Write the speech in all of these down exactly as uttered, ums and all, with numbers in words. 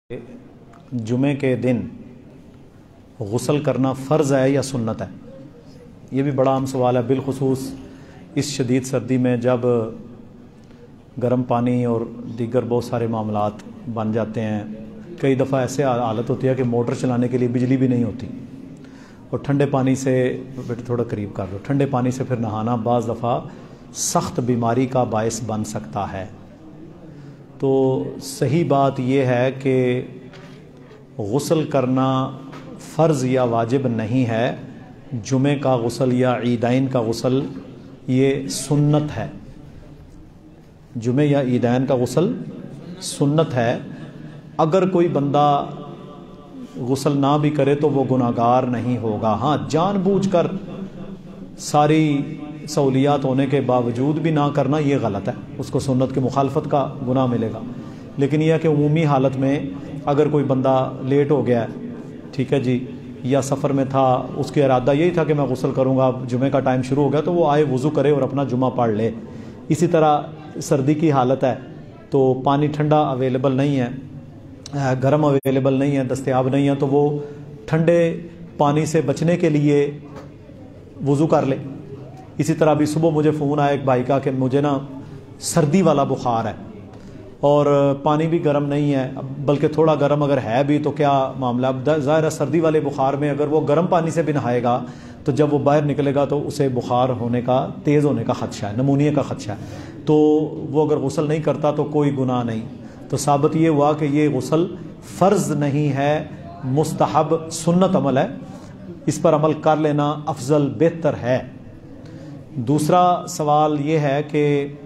जुमे के दिन गुस्ल करना फ़र्ज़ है या सुन्नत है? ये भी बड़ा आम सवाल है, बिलखुसूस इस शदीद सर्दी में जब गर्म पानी और दीगर बहुत सारे मामलात बन जाते हैं। कई दफ़ा ऐसे हालत होती है कि मोटर चलाने के लिए बिजली भी नहीं होती और ठंडे पानी से, बेटे थोड़ा करीब कर दो, ठंडे पानी से फिर नहाना बाज़ दफ़ा सख्त बीमारी का बायस बन सकता है। तो सही बात यह है कि गुस्ल करना फ़र्ज़ या वाजिब नहीं है। जुमे का गुस्ल या ईदैन का गुस्ल ये सुन्नत है। जुमे या ईदैन का गुस्ल सुन्नत है। अगर कोई बंदा गुस्ल ना भी करे तो वो गुनाहगार नहीं होगा। हाँ, जानबूझकर सारी सहूलियात होने के बावजूद भी ना करना ये गलत है, उसको सुन्नत की मुखालफत का गुनाह मिलेगा। लेकिन यह है कि उमूमी हालत में अगर कोई बंदा लेट हो गया, ठीक है जी, या सफ़र में था, उसका इरादा यही था कि मैं गुस्ल करूँगा, जुमे का टाइम शुरू हो गया, तो वो आए वज़ू करे और अपना जुमा पढ़ ले। इसी तरह सर्दी की हालत है तो पानी ठंडा अवेलेबल नहीं है, गर्म अवेलेबल नहीं है, दस्तयाब नहीं है, तो वो ठंडे पानी से बचने के लिए वज़ू कर ले। इसी तरह अभी सुबह मुझे फ़ोन आया एक भाई का कि मुझे ना सर्दी वाला बुखार है और पानी भी गर्म नहीं है, बल्कि थोड़ा गर्म अगर है भी तो क्या मामला। अब ज़ाहिर है सर्दी वाले बुखार में अगर वो गर्म पानी से भी नहाएगा तो जब वो बाहर निकलेगा तो उसे बुखार होने का, तेज़ होने का ख़दशा है, नमूनिया का ख़दशा है। तो वो अगर गुस्ल नहीं करता तो कोई गुनाह नहीं। तो साबित ये हुआ कि ये गुस्ल फ़र्ज़ नहीं है, मुस्तहब सुन्नत अमल है, इस पर अमल कर लेना अफजल बेहतर है। दूसरा सवाल ये है कि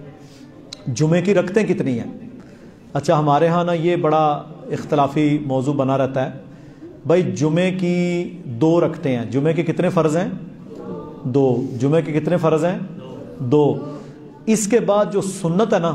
जुमे की रकतें कितनी हैं? अच्छा, हमारे यहाँ ना ये बड़ा इख्तलाफी मौजू बना रहता है। भाई जुमे की दो रकतें हैं। जुमे के कितने फ़र्ज़ हैं? दो। जुमे के कितने फ़र्ज़ हैं? दो। इसके बाद जो सुन्नत है ना,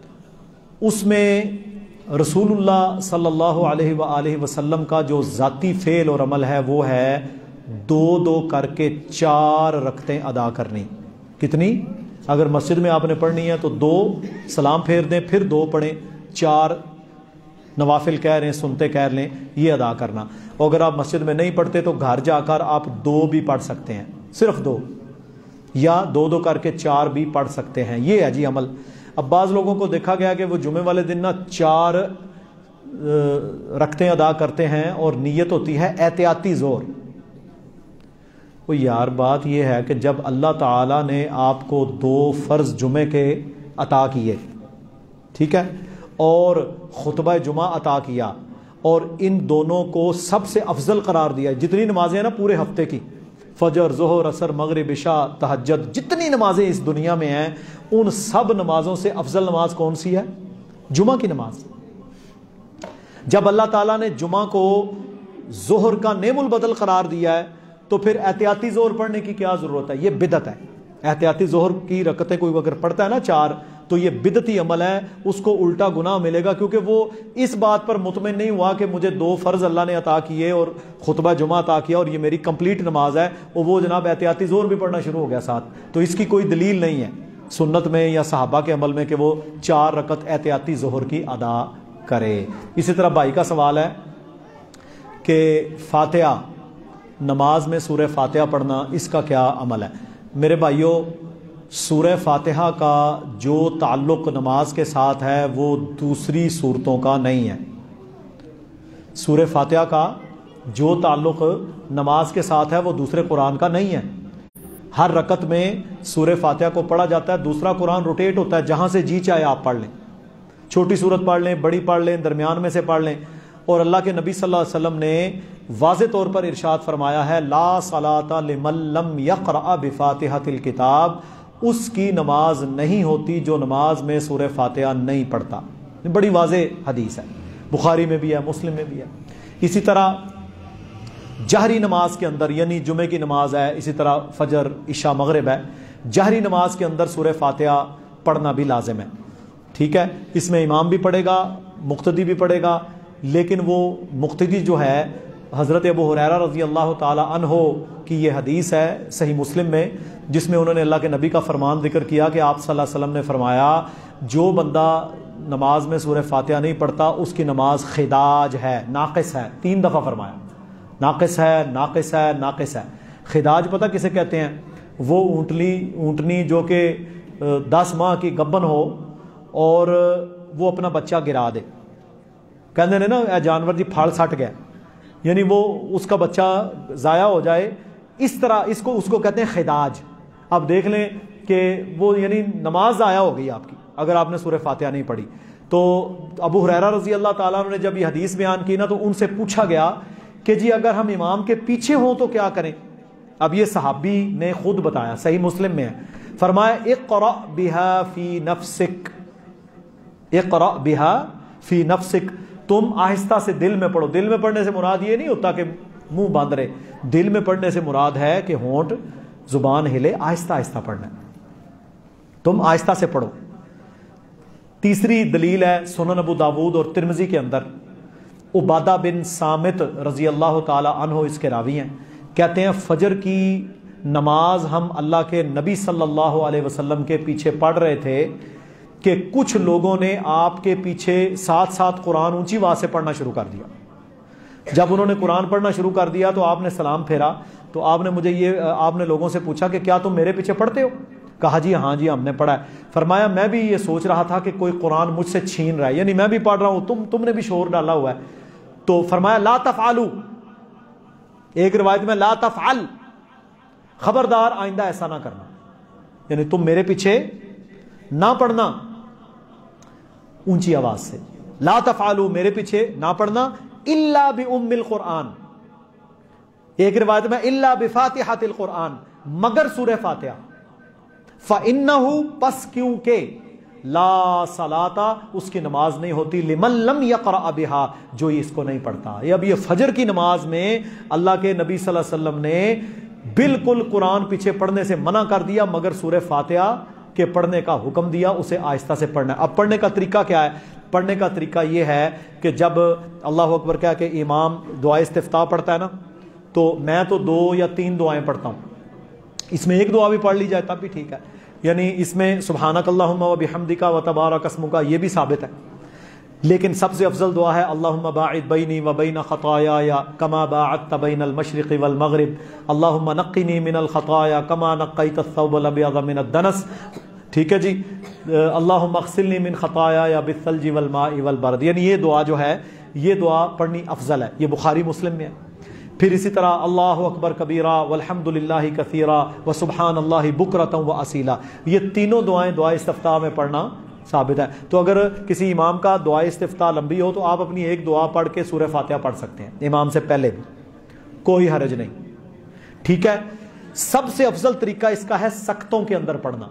उसमें रसूलुल्लाह सल्लल्लाहु अलैहि वआलिहि वसल्लम का जो ज़ाती फ़ेल और अमल है वो है दो दो करके चार रकतें अदा करनी। कितनी? अगर मस्जिद में आपने पढ़नी है तो दो सलाम फेर दें, फिर दो पढ़ें, चार नवाफिल कह रहे हैं, सुनते कह लें, ये अदा करना। और अगर आप मस्जिद में नहीं पढ़ते तो घर जाकर आप दो भी पढ़ सकते हैं, सिर्फ दो, या दो दो करके चार भी पढ़ सकते हैं। ये है जी अमल। अब बाज़ लोगों को देखा गया कि वो जुमे वाले दिन ना चार रकतें अदा करते हैं और नीयत होती है एहतियाती ज़ोर। वो यार बात यह है कि जब अल्लाह ताला ने आपको दो फ़र्ज़ जुमे के अता किए, ठीक है, और खुतबा जुमा अता किया और इन दोनों को सबसे अफजल करार दिया, जितनी नमाजें हैं ना पूरे हफ्ते की, फजर, ज़ोहर, असर, मगरिब, इशा, तहज्जुद, जितनी नमाजें इस दुनिया में हैं उन सब नमाजों से अफजल नमाज कौन सी है? जुमा की नमाज। जब अल्लाह ताला ने जुमा को ज़ोहर का नेमुल बदल करार दिया है तो फिर एहतियाती ज़ोहर पढ़ने की क्या ज़रूरत है? ये बिदत है। एहतियाती ज़ोहर की रकतें कोई अगर पढ़ता है ना चार, तो ये बिदती अमल है, उसको उल्टा गुनाह मिलेगा, क्योंकि वो इस बात पर मुतमिन नहीं हुआ कि मुझे दो फ़र्ज़ अल्लाह ने अता किए और खुतबा जुमा अता किया और ये मेरी कंप्लीट नमाज है, और वो जनाब एहतियाती ज़ोहर भी पढ़ना शुरू हो गया साथ। तो इसकी कोई दलील नहीं है सुन्नत में या सहाबा के अमल में कि वो चार रकत एहतियाती ज़ोहर की अदा करे। इसी तरह भाई का सवाल है कि फातिहा, नमाज में सूरह फातिहा पढ़ना, इसका क्या अमल है? मेरे भाइयों, सूरह फातिहा का जो ताल्लुक़ नमाज के साथ है वो दूसरी सूरतों का नहीं है। सूरह फातिहा का जो ताल्लुक़ नमाज के साथ है वो दूसरे कुरान का नहीं है। हर रकत में सूरह फातिहा को पढ़ा जाता है, दूसरा कुरान रोटेट होता है, जहाँ से जी चाहे आप पढ़ लें, छोटी सूरत पढ़ लें, बड़ी पढ़ लें, दरमियान में से पढ़ लें। और अल्लाह के नबी सल्लल्लाहु अलैहि वसल्लम ने वाज़े तौर पर इरशाद फरमाया है, ला सलाता लिमन लम यक़रा बिफ़ातिहातिल किताब, उसकी नमाज नहीं होती जो नमाज में सूरह फातिहा नहीं पढ़ता। बड़ी वाज़े हदीस है, बुखारी में भी है, मुस्लिम में भी है। इसी तरह जहरी नमाज के अंदर, यानी जुमे की नमाज है, इसी तरह फजर, इशा, मगरिब है, जहरी नमाज के अंदर सूरह फातिहा पढ़ना भी लाजिम है, ठीक है। इसमें इमाम भी पढ़ेगा, मुक्तदी भी पढ़ेगा, लेकिन वो मुक्तदी जो है हज़रत अबू हुरैरा रज़ी अल्लाह ताला अन्हो की ये हदीस है सही मुस्लिम में, जिसमें उन्होंने अल्लाह के नबी का फरमान जिक्र किया कि आप सल्लल्लाहु अलैहि वसल्लम ने फरमाया, जो बंदा نماز میں سورہ فاتحہ نہیں پڑھتا اس کی نماز خداج ہے، ناقص ہے، تین دفعہ فرمایا، ناقص ہے، ناقص ہے، ناقص ہے۔ خداج پتہ کسے کہتے ہیں؟ وہ اونٹنی اونٹنی جو کہ دس ماہ کی گبن ہو اور وہ اپنا بچہ گرا دے، کہتے ہیں نا اے جانور جی پھاڑ سٹ گیا، یعنی وہ اس کا بچہ ضائع ہو جائے، اس طرح اس کو اس کو کہتے ہیں خداج۔ اب دیکھ لیں کہ وہ یعنی نماز ضائع ہو گئی آپ کی اگر آپ نے سورہ فاتحہ نہیں پڑھی۔ تو ابو ہریرہ رضی اللہ تعالیٰ عنہ نے جب یہ حدیث بیان کی نا تو ان سے پوچھا گیا کہ جی اگر ہم امام کے پیچھے ہوں تو کیا کریں؟ اب یہ صحابی نے خود بتایا، صحیح مسلم میں ہے، فرمایا اقرأ بہا فی نفسک، اقرأ بہا فی نفسک، تم آہستہ سے دل میں پڑھو۔ دل میں پڑھنے سے مراد یہ نہیں ہوتا کہ منہ بند رہے، دل میں پڑھنے سے مراد ہے کہ ہونٹ زبان ہلے، آہستہ آہستہ پڑھنا ہے، تم آہستہ سے پڑھو۔ تیسری دلیل ہے سنن ابو داود اور ترمذی کے اندر، عبادہ بن صامت رضی اللہ تعالی عنہ اس کے راوی ہیں، کہتے ہیں فجر کی نماز ہم اللہ کے نبی صلی اللہ علیہ وسلم کے پیچھے پڑھ رہے تھے کہ کچھ لوگوں نے آپ کے پیچھے ساتھ ساتھ قرآن اونچی آواز سے پڑھنا شروع کر دیا۔ جب انہوں نے قرآن پڑھنا شروع کر دیا تو آپ نے سلام پھیرا تو آپ نے مجھے یہ آپ نے لوگوں سے پوچھا کہ کیا تم میرے پیچھے پڑھتے ہو؟ کہا جی ہاں جی ہم نے پڑھا ہے۔ فرمایا میں بھی یہ سوچ رہا تھا کہ کوئی قرآن مجھ سے چھین رہا ہے، یعنی میں بھی پڑھ رہا ہوں، تم تم نے بھی شور ڈالا ہوا ہے۔ تو فرمایا لا تفعلوا، ایک روایت میں لا تفعل، خبردار آئندہ ایسا نہ کرنا، یعنی تم میرے پیچھے نہ پڑھنا اونچی آواز سے، لا تفعلوا میرے پیچھے نہ پڑھنا، الا بام القرآن، ایک روایت میں الا بفاتحۃ القرآن، مگر سورہ فاتحہ، فإنہ پس کیونکہ لا صلاۃ اس کی نماز نہیں ہوتی لمن لم یقرأ بہا جو اس کو نہیں پڑھتا۔ اب یہ فجر کی نماز میں اللہ کے نبی صلی اللہ علیہ وسلم نے بالکل قرآن پیچھے پڑھنے سے منع کر دیا، مگر سورہ فاتحہ کے پڑھنے کا حکم دیا، اسے آہستہ سے پڑھنا ہے۔ اب پڑھنے کا طریقہ کیا ہے؟ پڑھنے کا طریقہ یہ ہے کہ جب اللہ اکبر کہہ کے امام دعائے استفتاح پڑھتا ہے نا تو میں تو دو یا تین دعائیں پڑھتا ہوں، اس میں ایک دعا بھی پڑھ لی جائے تب بھی ٹھیک ہے، یعنی اس میں سبحانک اللہم و بحمدک و تبارک اسمک یہ بھی ثابت ہے، لیکن سب سے افضل دعا ہے اللہم باعد بینی و بین خطایای کما باعدت بین المشرق والمغرب اللہم نقنی من الخطایا کما نقیت الثوب الابیض من الدنس، ٹھیک ہے جی، اللہم اغسلنی من خطایای بالثلج والماء والبرد، یعنی یہ دعا جو ہے یہ دعا پڑھنی افضل ہے، یہ بخاری مسلم میں ہے۔ پھر اسی طرح اللہ اکبر کبیرہ والحمد للہ کثیرہ وسبحان اللہ بکرۃ واصیلا، یہ تینوں دعائیں دعائے استفتاح میں پڑھنا ثابت ہے۔ تو اگر کسی امام کا دعائے استفتاح لمبی ہو تو آپ اپنی ایک دعا پڑھ کے سورہ فاتحہ پڑھ سکتے ہیں امام سے پہلے بھی، کوئی حرج نہیں، ٹھیک ہے۔ سب سے افضل طریقہ اس کا ہے سکتوں کے اندر پڑھنا۔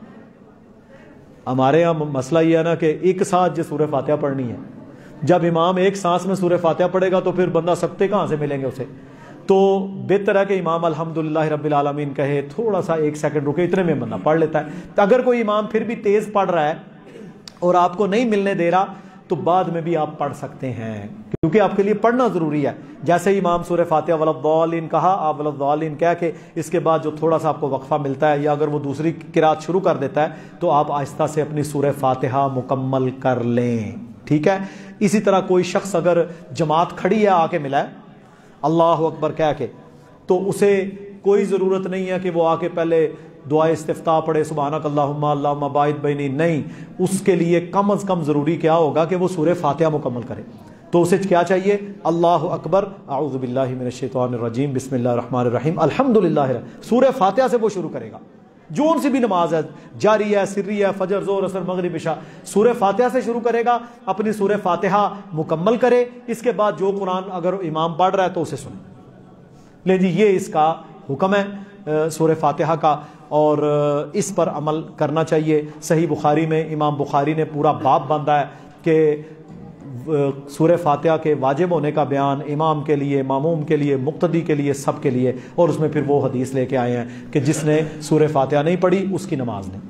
ہمارے یہاں مسئلہ یہ ہے نا کہ ایک ساتھ جو سورہ فاتحہ پڑھنی ہے، جب امام ایک سانس میں سورہ فاتحہ پڑھے گا تو پھر بندہ سکتے کہاں سے ملیں گے اسے؟ تو بہتر ہے کہ امام الحمدللہ رب العالمین کہے، تھوڑا سا ایک سیکنڈ رکے، اتنے میں بندہ پڑھ لیتا ہے۔ اگر کوئی امام پھر بھی تیز پڑھ رہا ہے اور آپ کو نہیں ملنے دے رہا تو بعد میں بھی آپ پڑھ سکتے ہیں، کیونکہ آپ کے لیے پڑھنا ضروری ہے۔ جیسے ہی امام سورہ فاتحہ ولضالین کہا، آپ ولضالین کہہ کے اس کے بعد جو تھوڑا سا آپ کو وقفہ ملتا ہے یا اگر وہ دوسری قرات شروع کر دیتا ہے تو آپ آہستہ سے اپنی سورہ فاتحہ مکمل کر لیں، ٹھیک ہے۔ اسی طرح کوئی شخص اگر جماعت کھڑی ہے آ کے ملا ہے اللہ اکبر کہہ کے، تو اسے کوئی ضرورت نہیں ہے کہ وہ آ کے پہلے دعائے استفتاح پڑھے سبحانک اللہم اللہم باعد بینی، نہیں، اس کے لیے کم از کم ضروری کیا ہوگا کہ وہ سورہ فاتحہ مکمل کرے۔ تو اسے کیا چاہیے؟ اللہ اکبر، اعوذ باللہ من الشیطان الرجیم، بسم اللہ الرحمن الرحیم، الحمدللہ، سورہ فاتحہ سے وہ شروع کرے گا، جو ان سی بھی نماز ہے، جاری ہے، سری ہے، فجر، ظہر، عصر، مغرب، عشاء، سورہ فاتحہ سے شروع کرے گا، اپنی سورہ فاتحہ مکمل کرے، اس کے بعد جو قرآن اگر امام پڑھ رہا ہے تو اسے سنے لیں جی، یہ اس کا حکم ہے سورہ فاتحہ کا، اور اس پر عمل کرنا چاہیے۔ صحیح بخاری میں امام بخاری نے پورا باب باندھا ہے کہ سورہ فاتحہ کے واجب ہونے کا بیان امام کے لیے، ماموم کے لیے، مقتدی کے لیے، سب کے لیے، اور اس میں پھر وہ حدیث لے کے آئے ہیں کہ جس نے سورہ فاتحہ نہیں پڑھی اس کی نماز نہیں۔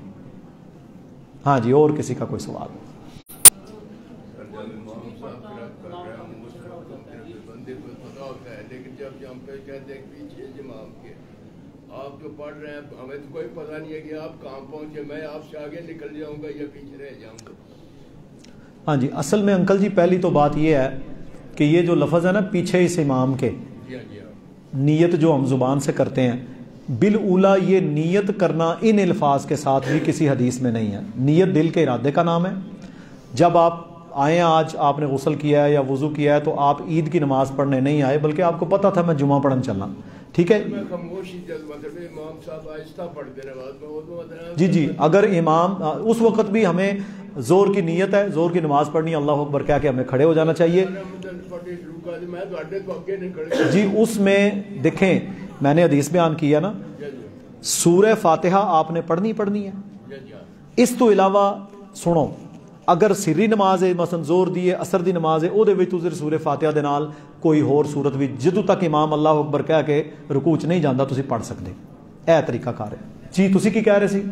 ہاں جی، اور کسی کا کوئی سوال؟ آپ جو پڑھ رہے ہیں ہمیں تو کوئی پتہ نہیں ہے کہ آپ کہاں پہنچے، میں آپ سے آگے نکل جاؤں گا یا پیچھے رہ جاؤں گا۔ ہاں جی، اصل میں انکل جی پہلی تو بات یہ ہے کہ یہ جو لفظ ہے نا پیچھے اس امام کے، نیت جو ہم زبان سے کرتے ہیں، بالاولا یہ نیت کرنا ان الفاظ کے ساتھ بھی کسی حدیث میں نہیں ہے۔ نیت دل کے ارادے کا نام ہے۔ جب آپ آئے آج آپ نے غسل کیا ہے یا وضو کیا ہے تو آپ عید کی نماز پڑھنے نہیں آئے، بلکہ آپ کو پتہ تھا میں جمعہ پڑھن چلنا، ٹھیک ہے جی جی۔ اگر امام اس وقت بھی ہمیں زور کی نیت ہے، زور کی نماز پڑھنی، اللہ اکبر کہہ کے ہمیں کھڑے ہو جانا چاہیے جی۔ اس میں دیکھیں میں نے حدیث بیان کیا نا، سورہ فاتحہ آپ نے پڑھنی پڑھنی ہے۔ اس تو علاوہ سنو، اگر سری نماز ہے مثلا زور دی ہے، اثر دی نماز ہے، او دے وچ تسی سورہ فاتحہ دے نال کوئی ہور صورت بھی جدوں تک امام اللہ اکبر کہہ کے رکوع چ نہیں جاندا تسی پڑھ سکدے، اے طریقہ کار ہے جی۔ تسی کی کہہ رہے سی؟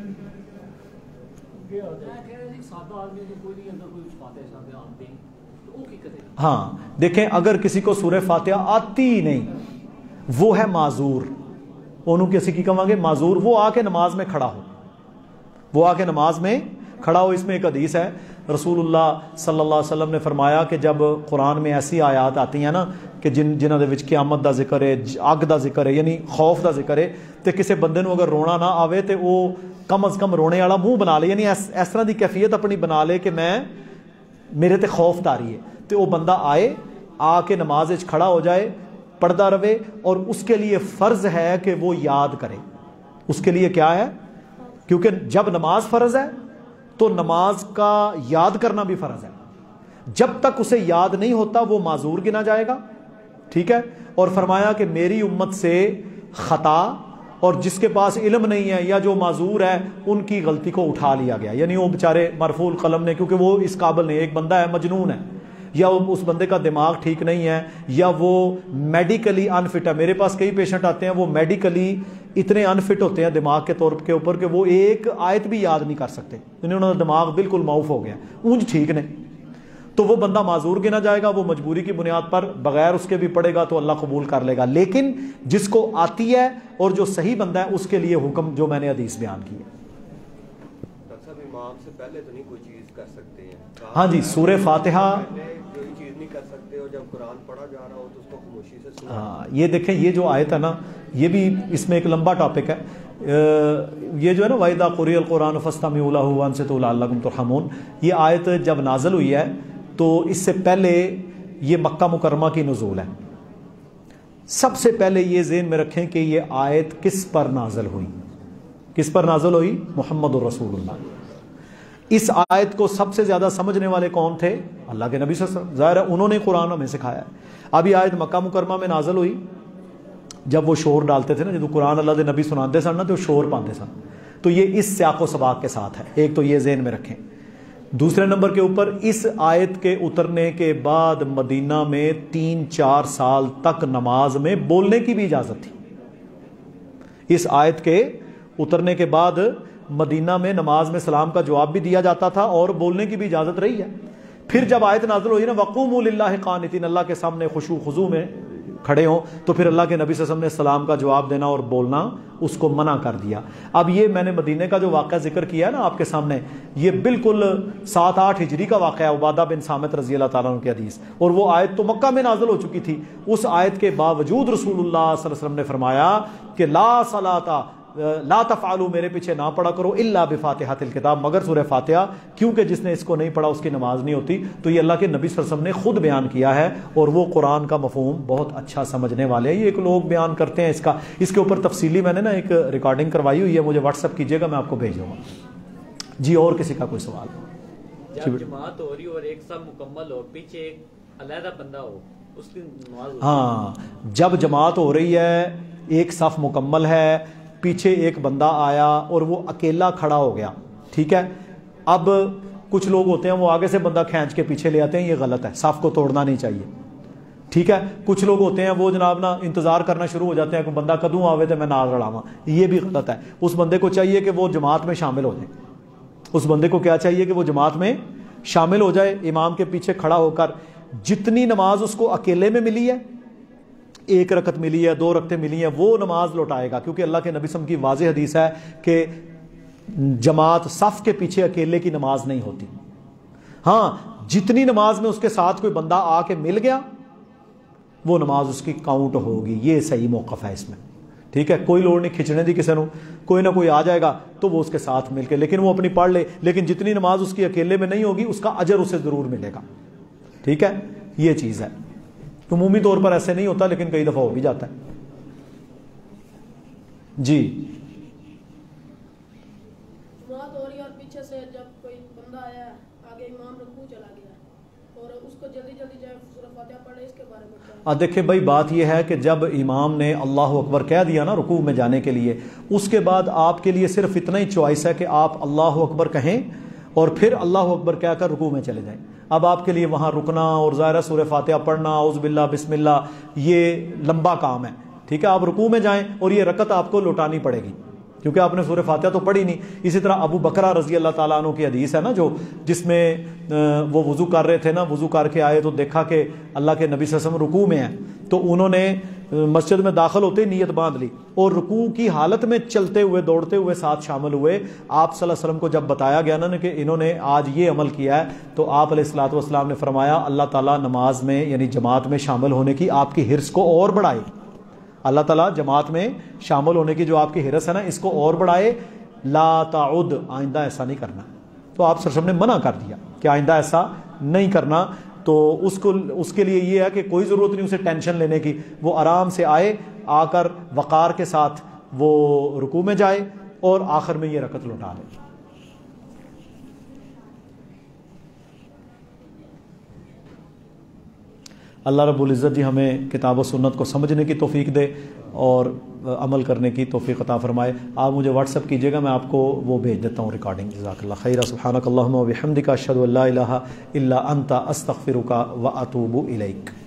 ہاں دیکھیں، اگر کسی کو سورہ فاتحہ آتی ہی نہیں، وہ ہے معذور، انہوں کسی کی کہاں گے معذور، وہ آ کے نماز میں کھڑا ہو، وہ آ کے نماز میں کھڑا ہو۔ اس میں ایک حدیث ہے، رسول اللہ صلی اللہ علیہ وسلم نے فرمایا کہ جب قرآن میں ایسی آیات آتی ہیں نا کہ جن جنہاں دے وچ قیامت دا ذکر ہے، اگ دا ذکر ہے، یعنی خوف دا ذکر ہے، تے کسے بندے نو اگر رونا نہ آوے تے وہ کم از کم رونے والا منہ بنا لے، یعنی اس, اس طرح دی کیفیت اپنی بنا لے کہ میں میرے تے خوف تاری ہے، تے وہ بندہ آئے آ کے نماز وچ کھڑا ہو جائے، پڑھتا رہے، اور اس کے لیے فرض ہے کہ وہ یاد کرے۔ اس کے لیے کیا ہے؟ کیونکہ جب نماز فرض ہے تو نماز کا یاد کرنا بھی فرض ہے، جب تک اسے یاد نہیں ہوتا وہ معذور گنا جائے گا، ٹھیک ہے۔ اور فرمایا کہ میری امت سے خطا اور جس کے پاس علم نہیں ہے یا جو معذور ہے ان کی غلطی کو اٹھا لیا گیا، یعنی وہ بیچارے مرفوع القلم نے، کیونکہ وہ اس قابل نہیں، ایک بندہ ہے مجنون ہے، یا اس بندے کا دماغ ٹھیک نہیں ہے، یا وہ میڈیکلی انفٹ ہے۔ میرے پاس کئی پیشنٹ آتے ہیں وہ میڈیکلی اتنے انفٹ ہوتے ہیں دماغ کے طور کے اوپر کہ وہ ایک آیت بھی یاد نہیں کر سکتے، انہوں نے دماغ بالکل معاف ہو گیا، اونج ٹھیک نہیں، تو وہ بندہ معذور گنا جائے گا، وہ مجبوری کی بنیاد پر بغیر اس کے بھی پڑھے گا تو اللہ قبول کر لے گا۔ لیکن جس کو آتی ہے اور جو صحیح بندہ ہے اس کے لیے حکم جو میں نے حدیث بیان کی ہے۔ امام سے پہلے تو نہیں کوئی چیز کر سکتے ہیں؟ ہاں جی، سورہ فاتحہ کوئی چیز نہیں کر سکتے، اور جب قرآن پڑھا جا رہا ہو تو اس کو خاموشی سے سنو۔ ہاں یہ دیکھیں، یہ جو آیت ہے نا، یہ بھی اس میں ایک لمبا ٹاپک ہے، یہ جو ہے نا وَإِذَا قُرِئَ الْقُرْآنُ فَاسْتَمِعُوا لَهُ وَأَنصِتُوا لَعَلَّكُمْ تُرْحَمُونَ، یہ آیت جب نازل ہوئی ہے تو اس سے پہلے یہ مکہ مکرمہ کی نزول ہے۔ سب سے پہلے یہ ذہن میں رکھیں کہ یہ آیت کس پر نازل ہوئی، کس پر نازل ہوئی؟ محمد الرسول اللہ۔ اس آیت کو سب سے زیادہ سمجھنے والے کون تھے؟ اللہ کے نبی صلی اللہ علیہ وسلم، ظاہر ہے انہوں نے قرآن ہمیں سکھایا ہے۔ اب یہ آیت مکہ مکرمہ میں نازل ہوئی، جب وہ شور ڈالتے تھے نا، جب قرآن اللہ دے نبی سناتے سن نا تو شور پاندے سن، تو یہ اس سیاق و سباق کے ساتھ ہے، ایک تو یہ ذہن میں رکھیں۔ دوسرے نمبر کے اوپر اس آیت کے اترنے کے بعد مدینہ میں تین چار سال تک نماز میں بولنے کی بھی اجازت تھی۔ اس آیت کے اترنے کے بعد مدینہ میں نماز میں سلام کا جواب بھی دیا جاتا تھا اور بولنے کی بھی اجازت رہی ہے۔ پھر جب آیت نازل ہوئی نا وَقُومُوا لِلَّهِ قَانِتِينَ، اللہ کے سامنے خشوع خضوع میں کھڑے ہوں، تو پھر اللہ کے نبی صلی اللہ علیہ وسلم نے سلام کا جواب دینا اور بولنا اس کو منع کر دیا۔ اب یہ میں نے مدینے کا جو واقعہ ذکر کیا ہے نا آپ کے سامنے، یہ بالکل سات آٹھ ہجری کا واقعہ ہے، عبادہ بن صامت رضی اللہ تعالیٰ عنہ کی حدیث، اور وہ آیت تو مکہ میں نازل ہو چکی تھی۔ اس آیت کے باوجود رسول اللہ صلی اللہ علیہ وسلم نے فرمایا کہ لا صلاۃ لا تفعلوا، میرے پیچھے نہ پڑھا کرو الا بفاتحۃ الکتاب، مگر سورہ فاتحہ، کیونکہ جس نے اس کو نہیں پڑھا اس کی نماز نہیں ہوتی۔ تو یہ اللہ کے نبی صلی اللہ علیہ وسلم نے خود بیان کیا ہے، اور وہ قرآن کا مفہوم بہت اچھا سمجھنے والے ہیں۔ یہ ایک لوگ بیان کرتے ہیں اس کا، اس کے اوپر تفصیلی میں نے نا ایک ریکارڈنگ کروائی ہوئی ہے، مجھے واٹس ایپ کیجیے گا، میں آپ کو بھیج دوں گا جی۔ اور کسی کا کوئی سوال؟ جب جماعت ہو رہی ہو اور ایک سب مکمل ہو، پیچھے ایک علیحدہ بندہ ہو، اس کی نماز؟ ہاں، جب جماعت ہو رہی ہے، ایک صف مکمل ہے، پیچھے ایک بندہ آیا اور وہ اکیلا کھڑا ہو گیا، ٹھیک ہے۔ اب کچھ لوگ ہوتے ہیں وہ آگے سے بندہ کھینچ کے پیچھے لے آتے ہیں، یہ غلط ہے، صف کو توڑنا نہیں چاہیے، ٹھیک ہے۔ کچھ لوگ ہوتے ہیں وہ جناب نا انتظار کرنا شروع ہو جاتے ہیں کہ بندہ کدوں آوے تو میں نال رلاواں، یہ بھی غلط ہے۔ اس بندے کو چاہیے کہ وہ جماعت میں شامل ہو جائے، اس بندے کو کیا چاہیے کہ وہ جماعت میں شامل ہو جائے، امام کے پیچھے کھڑا ہو کر جتنی نماز اس کو اکیلے میں ملی ہے، ایک رکعت ملی ہے، دو رکعتیں ملی ہیں، وہ نماز لوٹائے گا، کیونکہ اللہ کے نبی صلی اللہ علیہ وسلم کی واضح حدیث ہے کہ جماعت صف کے پیچھے اکیلے کی نماز نہیں ہوتی۔ ہاں، جتنی نماز میں اس کے ساتھ کوئی بندہ آ کے مل گیا وہ نماز اس کی کاؤنٹ ہوگی. یہ صحیح موقف ہے اس میں, ٹھیک ہے. کوئی لوڑ نہیں کھچنے دی کسی نو, کوئی نہ کوئی آ جائے گا تو وہ اس کے ساتھ مل کے, لیکن وہ اپنی پڑھ لے, لیکن جتنی نماز اس کی اکیلے میں نہیں ہوگی اس کا اجر اسے ضرور ملے گا, ٹھیک ہے. یہ چیز ہے. عمومی طور پر ایسے نہیں ہوتا لیکن کئی دفعہ ہو بھی جاتا ہے. جی جماعت ہو رہی ہے اور پیچھے سے جب کوئی بندہ آیا آگے امام رکوع چلا گیا اور اس کو جلدی جلدی جو ہے سورہ فاتحہ پڑھے, اس کے بارے میں کیا؟ دیکھیں بھائی بات یہ ہے کہ جب امام نے اللہ اکبر کہہ دیا نا رکوع میں جانے کے لیے, اس کے بعد آپ کے لیے صرف اتنا ہی چوائس ہے کہ آپ اللہ اکبر کہیں اور پھر اللہ اکبر کہہ کر رکوع میں چلے جائیں. اب آپ کے لیے وہاں رکنا اور ظاہرہ سورہ فاتحہ پڑھنا, اعوذ باللہ بسم اللہ, یہ لمبا کام ہے, ٹھیک ہے. آپ رکوع میں جائیں اور یہ رکعت آپ کو لوٹانی پڑے گی کیونکہ آپ نے سورہ فاتحہ تو پڑھی نہیں. اسی طرح ابو بکرہ رضی اللہ تعالیٰ عنہ کی حدیث ہے نا, جو جس میں وہ وضو کر رہے تھے نا, وضو کر کے آئے تو دیکھا کہ اللہ کے نبی صلی اللہ علیہ وسلم رکوع میں ہیں, تو انہوں نے مسجد میں داخل ہوتے ہی نیت باندھ لی اور رکوع کی حالت میں چلتے ہوئے دوڑتے ہوئے ساتھ شامل ہوئے. آپ صلی اللہ علیہ وسلم کو جب بتایا گیا نا کہ انہوں نے آج یہ عمل کیا ہے, تو آپ علیہ الصلوۃ والسلام نے فرمایا اللہ تعالیٰ نماز میں یعنی جماعت میں شامل ہونے کی آپ کی حرص کو اور بڑھائے. اللہ تعالیٰ جماعت میں شامل ہونے کی جو آپ کی حرص ہے نا اس کو اور بڑھائے. لا تعد, آئندہ ایسا نہیں کرنا. تو آپ صلی اللہ علیہ وسلم نے منع کر دیا کہ آئندہ ایسا نہیں کرنا. تو اس کو اس کے لیے یہ ہے کہ کوئی ضرورت نہیں اسے ٹینشن لینے کی, وہ آرام سے آئے, آ کر وقار کے ساتھ وہ رکوع میں جائے اور آخر میں یہ رکعت لوٹا لے. اللہ رب العزت جی ہمیں کتاب و سنت کو سمجھنے کی توفیق دے اور عمل کرنے کی توفیق عطا فرمائے. آپ مجھے واٹس ایپ کیجیے گا, میں آپ کو وہ بھیج دیتا ہوں ریکارڈنگ. جزاک اللہ خیر. سبحانک اللہم و بحمدک اشہد ان لا الہ الا انت استغفرک و اتوب الیک.